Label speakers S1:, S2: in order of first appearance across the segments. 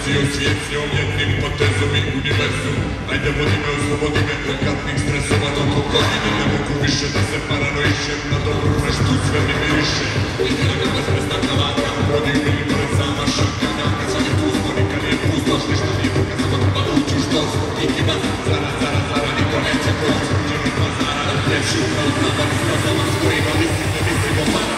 S1: cijel svijet s njom jednim potezom i univerzum. Ajde vodi me, oslobodi me od gatnih stresova, toliko godine ne mogu više da se paranoišem, na dobru nešto sve mi miriše. Igra me bez prestanka vaka, vodi u mili pored sama šakanja, kad sam je tu smo, nikad nije pustoš, ništa nije puka, samo treba ući u štos. Ikima zara, zara, zara, niko neće proći, uđeni pazara, ljepši upravo zabar, stazama stojima, mislim, ne mislim o para.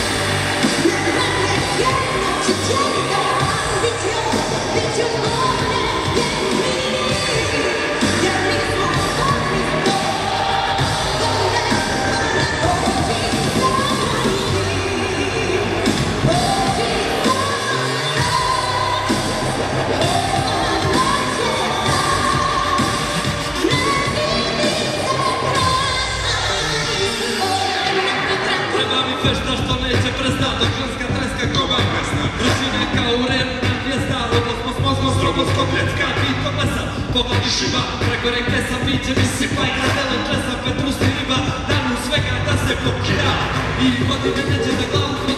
S2: Fešta što neće prestat, dok ženska treska koga pesna. Ručine kao u renu na dvijesta, odnosno s mozgom strobovskog ljecka, pito mesa, povodi šiba, preko reke sa piće mi sipa i kradele džesa, petrusti riba, danu svega da se blokira. I vodi me neće da glavu